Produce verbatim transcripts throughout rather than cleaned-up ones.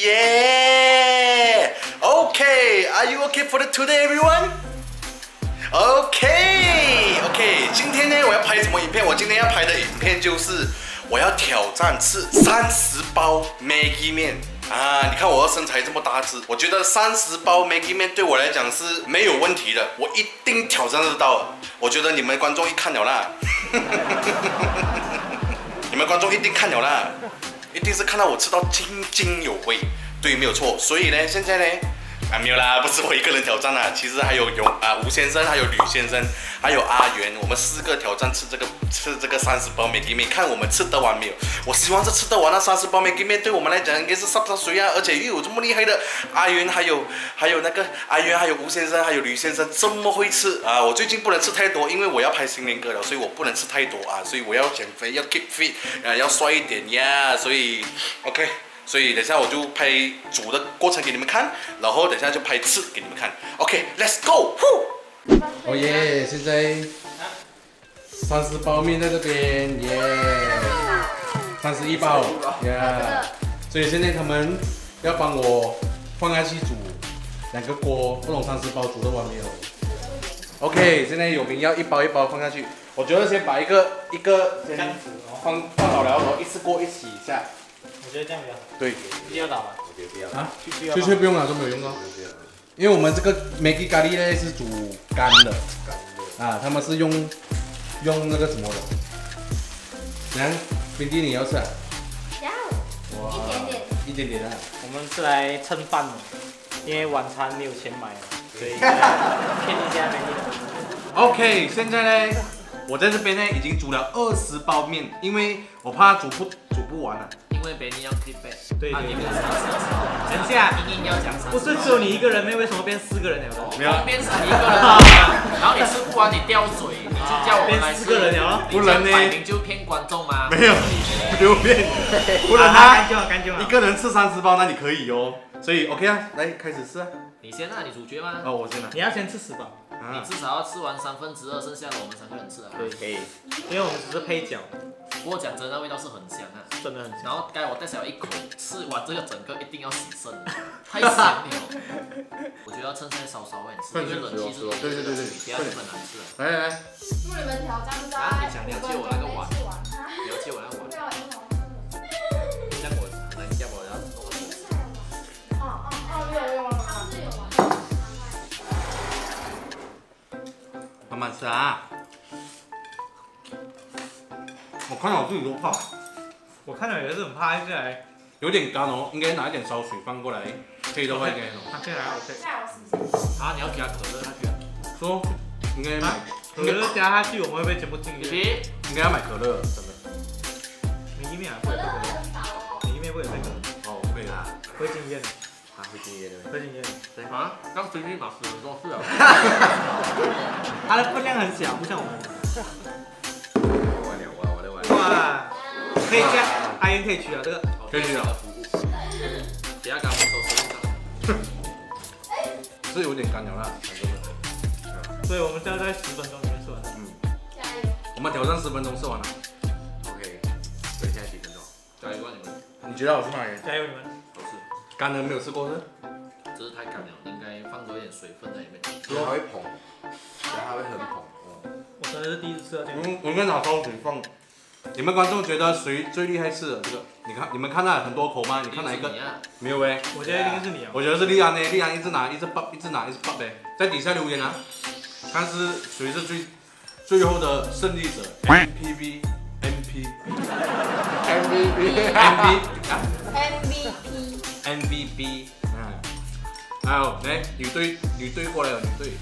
Yeah! Okay, are you okay for the today, everyone? Okay, OK， 今天呢，我要拍什么影片？我今天要拍的影片就是我要挑战吃三十包 Maggi 面啊！你看我的身材这么大只，我觉得三十包 Maggi 面对我来讲是没有问题的，我一定挑战得到的。我觉得你们观众一看了啦，你们观众一定看了啦。一定是看到我吃到津津有味，对，没有错。所以呢，现在呢，啊没有啦，不是我一个人挑战啦，其实还有有啊吴先生，还有吕先生，还有阿元，我们四个挑战吃这个吃这个三十包 Maggi 面，看我们吃得完没有。我希望这吃得完那三十包 Maggi 面，对我们来讲应该是杀不杀水啊，而且又有这么厉害的阿元，还有还有那个阿元，还有吴先生，还有吕先生这么会吃啊！我最近不能吃太多，因为我要拍新年歌了，所以我不能吃太多啊，所以我要减肥，要 keep fit 啊，要帅一点呀，所以 OK。所以等一下我就拍煮的过程给你们看，然后等一下就拍吃给你们看。OK，Let's go！ 哦耶！现在三十包面在这边，耶！三十一包，耶！所以现在他们要帮我放下去煮两个锅，不懂三十包煮得完没有 ？OK， 现在有名要一包一包放下去。我觉得先把一个一个先放放好了，然后一次过一起下。 我觉得这样比较好。 对， 一定要打吗？ 我觉得不要啊， 就就不用了，都没有用到。因为我们这个 Maggi 咖喱呢是煮干的，啊，他们是用用那个什么的。然后冰弟你要吃啊？ 要。哇，一点点。一点点啊。 我们是来蹭饭的，因为晚餐没有钱买了，所以骗一下美女。 OK， 现在呢，我在这边呢已经煮了二十包面，因为我怕煮不煮不完了。 因为别人要 keep back， 对对对。 等一下， 硬硬要讲三十， 不是只有你一个人，为什么变四个人了？ 没有， 变成一个人，然后你吃不完你掉嘴，你就叫我们来吃。 四个人了， 不能呢？ 摆明就骗观众吗？ 没有，没有骗，不能啊！干净了，干净了。 一个人吃三十包，那你可以哦。所以 OK 啊，来开始吃啊。 你先啊，你主角吗？ 哦，我先来。 你要先吃十包。 你至少要吃完三分之二，剩下的我们三个人吃啊。 对，可以。因为我们只是配角。 不过讲真的，味道是很香啊， 真的很香。 然后该我带小一口，吃完这个整个一定要洗肾，太香了。我觉得要趁现在稍稍晚吃，因为冷气是对对对对， 不要这么难吃了。 来来来， 如果你们挑战到， 啊，你想你要借我那个碗，你要借我那个碗，这样我很难叫我要弄个手。 哦哦哦，有有有，是有碗。 慢慢吃啊。我看到我自己都怕， 我看到也是很怕，一来有点干哦，应该拿一点烧水放过来，配的话应该很好。 他这来 OK。 啊，你要加可乐下去啊？ 说应该买可乐加下去，我们会不会全部进去？ 应该要买可乐，真的。 米面啊，会可乐，米面不会配可乐。 哦，会啊， 会经验的。 啊，会经验的。 会经验。 对啊，刚随便把死人都是啊。 它的分量很小，不像我们。哇，可以加，阿元可以取啊，这个可以啊。 等下给我们收拾一下。 是有点干了啦， 所以我们现在在十分钟里面吃完。 嗯。加油！我们挑战十分钟吃完了。OK， 所以现在几分钟？ 加油啊你们！ 你觉得好吃吗？ 加油你们！ 好吃。 干的没有吃过是？ 这是太干了，应该放多一点水分在里面。 它会膨，它会很膨。 我真的是第一次吃到这个。 嗯，我应该拿烧水放。你们观众觉得谁最厉害吃的这个？你看，你们看到很多口吗？你看哪一个？没有呗。 我觉得一定是你啊。 我觉得是利安呢，利安一直拿，一直爆，一直拿，一直爆呗。在底下留言啊，看是谁是最最后的胜利者 ？M P V，M P，M V P，M V 啊 M V P，M V P， 嗯，还有来女队，女队过来了，女队。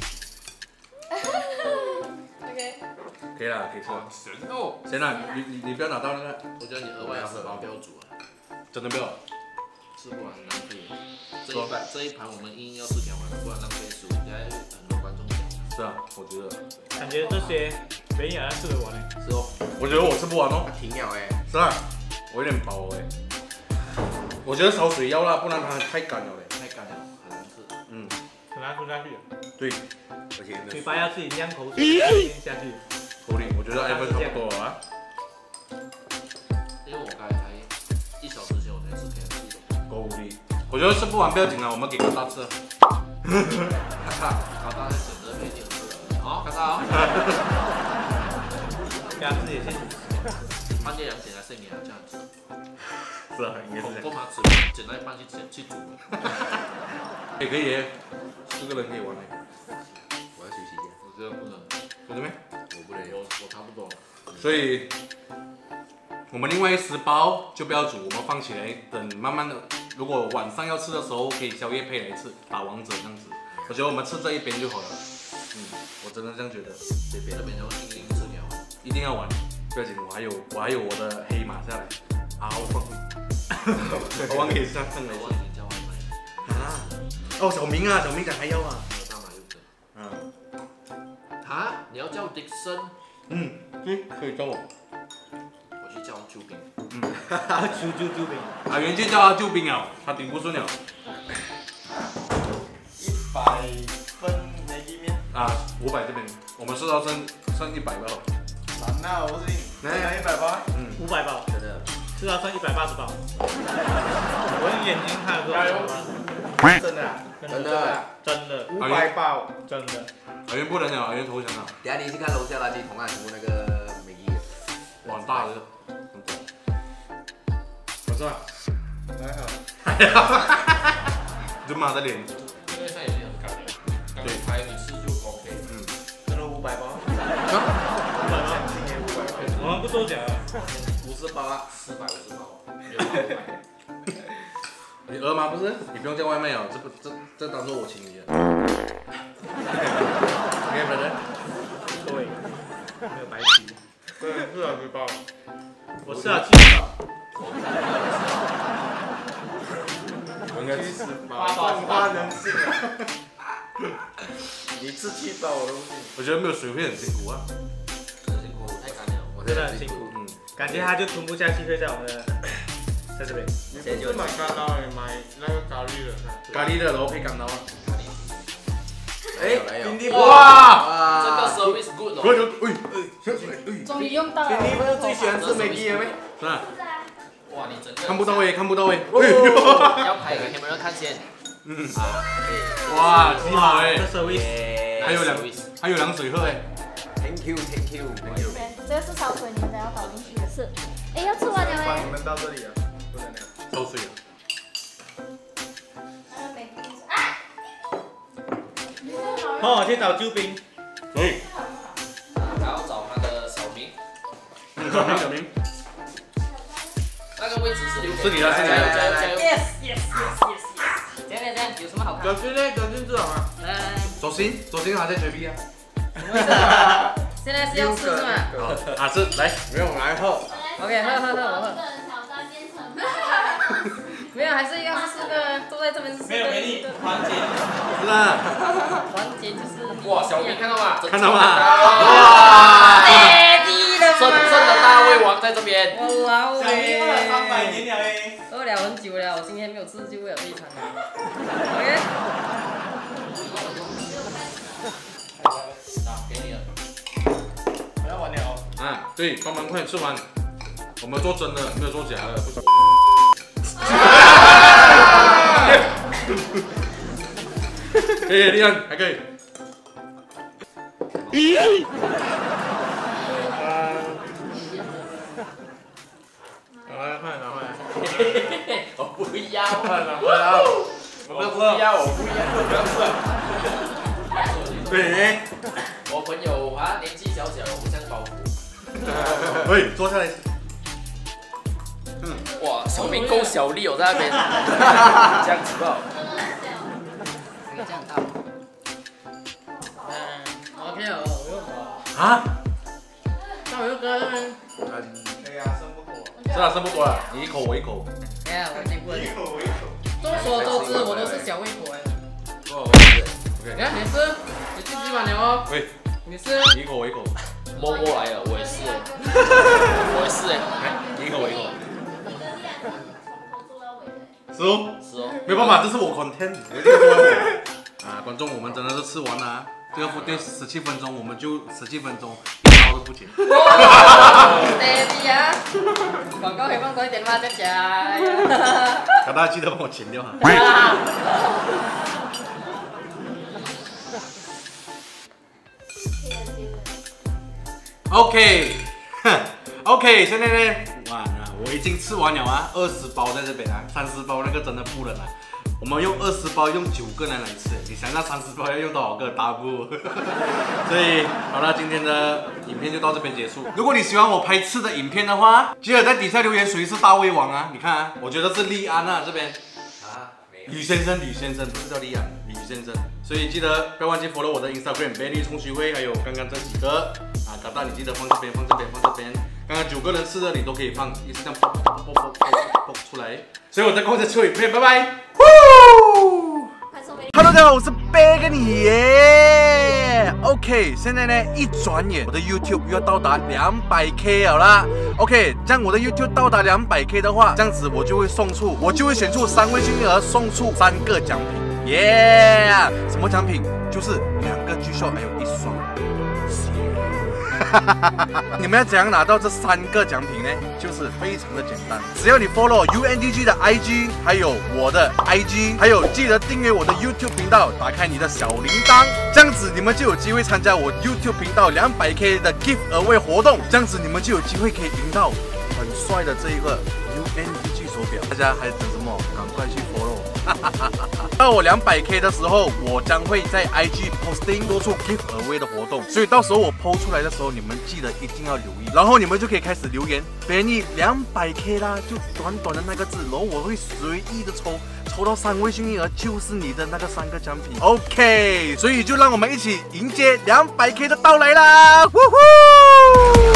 OK。 可以了，可以吃了。 神哦！ 行了，你你你不要拿到那个。 我觉得你额外十包不要煮啊， 真的不要。 吃不完很浪费。这一盘这一盘我们硬硬要吃掉完，不然浪费食物。现在很多观众讲。 是啊，我觉得。 感觉这些别人也吃得完呢。 是哦。我觉得我吃不完哦。 挺鸟哎。 是啊，我有点饱哎。我觉得烧水要啦，不然它太干了嘞。 太干了，很难吃。 嗯。 很难吞下去。 对。 而且嘴巴要自己酿口水下去。 口里，我觉得 iPhone 差不多了啊。 因为我刚才才一小时前我才吃 K F C 的。 口里，我觉觉得吃不完不要紧了，我们给高大吃。 高大在选择没点吃了。好，高大哦。 给他自己先。 半夜两点还是你啊这样子？ 是啊，应该是这样。 恐怖吗？只剪到一半去剪去煮。 也可以，四个人可以玩的。 我要休息一下。 我觉得不能， 我这边， 我不能我我差不多。 所以我们另外十包就不要煮，我们放起来，等慢慢的，如果晚上要吃的时候，可以宵夜配来吃，打王者这样子。我觉得我们吃这一边就好了。嗯，我真的这样觉得。 这边这边就零零吃掉。 一定要玩，不要紧，我还有我还有我的黑马下来。啊，我我玩可以上上来。 我已经叫外卖。 啊，哦，小明啊，小明讲还要啊。 没有大马就对。 嗯。 哈？你要叫迪森？ 嗯，嗯，可以叫我。 我去叫救兵。 嗯， 救救救兵！ 阿元就叫他救兵啊，他顶不顺了。 一百分没地面。 啊，五百这边，我们吃到剩剩一百吧。 难呐，我是来一百八。 嗯， 五百包， 真的。 吃到剩一百八十包。我用眼睛看得出来。 真的啊， 真的。 真的， 五百包， 真的。 阿元不能了，阿元投降了。 等下你去看楼下垃圾桶啊，全部那个美丽。 哇，大的，很多。我知道。 还好。 还好。就骂的脸。 因为它已经很干了，刚才你吃就 OK。 嗯。 真的五百包。 五百包。 今年五百包。 我们不收奖啊。 五十包啊。 四百五十包，没有五百。 你饿吗？不是，你不用叫外卖哦，这个这这当做我请你的。OK， brother。 对，没有白吃。 对，四百包。 我吃了七十包。 我应该吃七十包。泛花人性啊！你吃七包我都不信。 我觉得没有水会很辛苦啊。 很辛苦，太干了。 我真的很辛苦， 嗯， 感觉他就吞不下去，会在我们的，在这边。 你不是买干捞，你买那个咖喱的。 咖喱的，然后配干捞啊。 哎， 冰地哇！ 这个 service good 我就哦。 哎哎终于用到了。 冰地不是最喜欢吃美的吗？ 是啊， 哇，你整个看不到位，看不到位。 要拍给你们看先。 嗯， 啊， 哇，极好哎这，service 还有两还有凉水喝哎。 Thank you，Thank you，Thank you。 这个是烧水，你们等下倒进去的是。哎，要吃完了哎。 把你们到这里了，不能了。 收水了。 帮我去找救兵。 可以。 然后找他的小明， 小明小明， 那个位置是留给是你的，是你加油的。 加油加油！ Yes yes yes yes yes。这样这样有什么好看？ 葛军呢？葛军知道吗？ 来来来， 左心，左心还在绝壁啊。 现在是要吃是吗啊是，来， 没有来喝。 ？OK，喝喝喝，我喝。 挑战变成。 没有，还是一样是四个，坐在这边是四个。 没有美丽团结。 是啊。 团结就是。 哇，小明看到吗？ 看到吗？ 哇！ 爹地的真正的大胃王在这边。 我老小明喝了三百哎。 年了哎。 喝了很久了，我今天没有吃就为了这一餐。OK。 啊，给你了。 我要完了。 啊，对，帮忙快点吃完。我们做真的，没有做假的，不是。可以，厉害，还可以。 拿来快拿回来。 我不要， 快拿回来。 我不要，我不要，我不要吃。 对。 我朋友啊，年纪小小，互相保护。 喂，坐下来。 嗯，哇，小明够小力哦，在那边，这样子不好。 没有这样大。嗯 ，OK 了，我又啊？ 那我又跟。 哎呀，剩不多。 是啊，剩不多了，你一口我一口。 哎呀，我已经不一口一口。 众所周知，我都是小胃口哎。 哦，OK。 你看，你是，你最基本了哦。 喂， 你是。 你一口我一口。 摸摸来了，我也是哎，我也是哎， 你一口我一口。是是哦。 是哦。 没办法，这是我 content。啊，观众，我们真的是吃完了，这个这十七分钟，我们就十七分钟一刀都不剪。 哇，爹地啊！广告可以放多一点吗？再讲。 小大记得帮我剪掉哈。OK， 哼 ，OK， 现在呢，完了，我已经吃完了啊，二十包在这边啊，三十包那个真的不能啊。我们用二十包用九个人来吃，你想想三十包要用多少个？打不？所以好了，今天的影片就到这边结束。如果你喜欢我拍吃的影片的话，记得在底下留言谁是大胃王啊？你看啊，我觉得是利安啊这边。 吕先生，吕先生不是叫李安，吕先生。所以记得不要忘记 follow 我的 Instagram Benny 冲徐辉，还有刚刚这几个啊，嘎达你记得放这边，放这边，放这边。刚刚九个人吃的你都可以放，一直这样啵啵啵啵啵啵出来。所以我在公司出影片，拜拜。Hello， 大家好，我是 Benny 耶。OK， 现在呢一转眼我的 YouTube 又要到达两百 K 了啦。OK， 这样我的 YouTube 到达两百 K 的话，这样子我就会送出，我就会选出三位幸运儿，送出三个奖品，耶、yeah! 什么奖品？就是两个 G-Shock， 还有一双鞋。你们要怎样拿到这三个奖品呢？就是非常的简单，只要你 follow U N D G 的 I G， 还有我的 I G， 还有记得订阅我的 YouTube 频道，打开你的小铃铛，这样子你们就有机会参加我 YouTube 频道两百 K 的 Gift Away 活动，这样子你们就有机会可以赢到很帅的这一个 U N D G 手表。大家还等什么？赶快去 follow！ 到我两百 K 的时候，我将会在 I G posting 多出 Gift Away 的活动，所以到时候我 po 出来的时候，你们记得一定要留意，然后你们就可以开始留言 ，Benny 两百 K 啦，就短短的那个字，然后我会随意的抽，抽到三位幸运儿就是你的那个三个奖品 ，OK， 所以就让我们一起迎接两百 K 的到来啦，呼呼！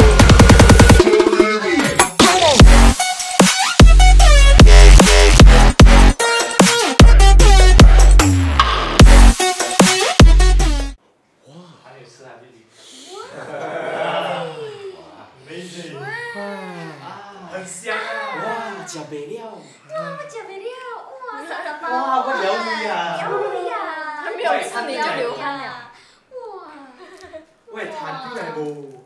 很香啊！哇，吃不了。 哇，吃不了，哇，啥啥哇，我疗愈啊！ 疗愈啊！ 还没有吃你就流汗了。 哇！ 喂，弹出来不？